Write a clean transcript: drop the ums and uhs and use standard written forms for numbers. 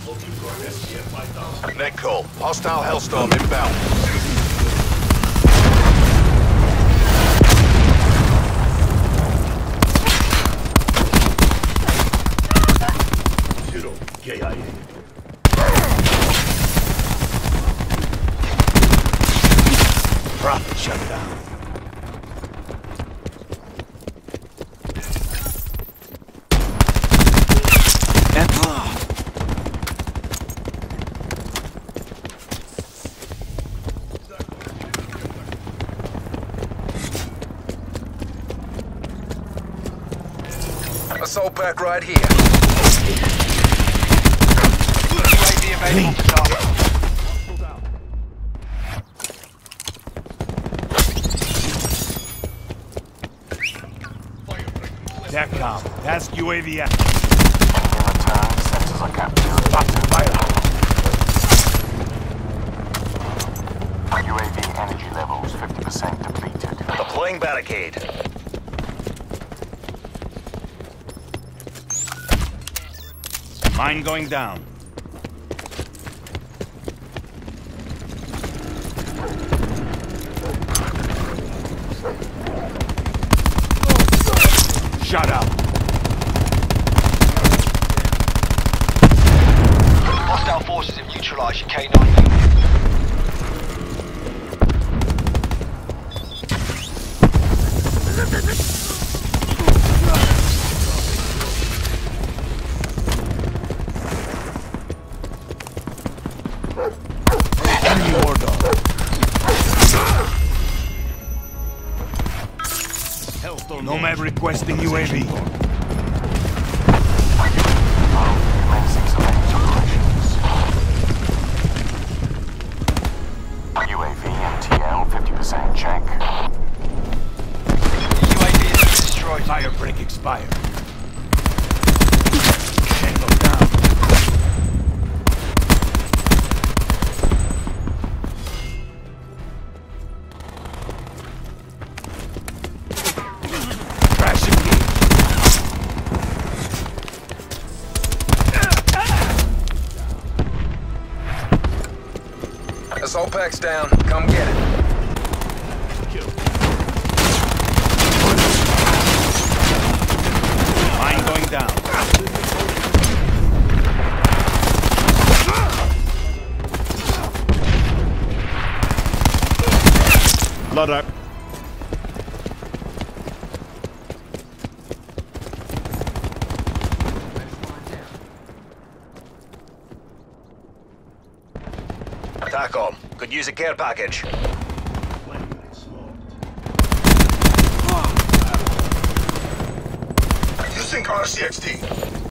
Net call. Hostile Hellstorm inbound. Prophet shut down. Assault pack right here. UAV available for target. TACCOM, task UAV out. In return, sensors are captured. Fire. UAV energy levels 50% depleted. Deploying barricade. Mine going down. Shut up. Hostile forces have neutralized your K9 unit. Enemy war dog. Nomad requesting UAV. Commencing select operations. UAV MTL 50% check. UAV has been destroyed. Fire break expired. Tango down. Crash engage. Assault pack's down. Come get it. Mine going down. Blood up. TACCOM. Could use a care package. Using RCXD.